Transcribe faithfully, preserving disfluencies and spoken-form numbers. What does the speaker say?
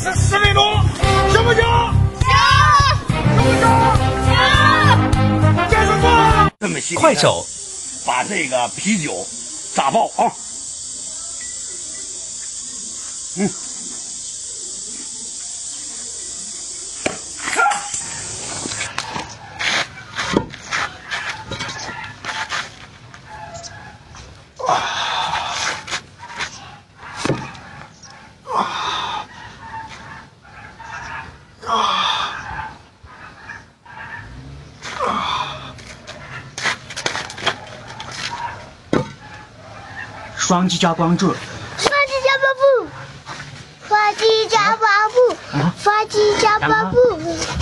十十分钟，行不行？ 行。 行不行？行。结束吧。这么细。 快手， 把这个啤酒炸爆啊！嗯。 双击加关注， 双击加关注，双击加关注，双击加关注。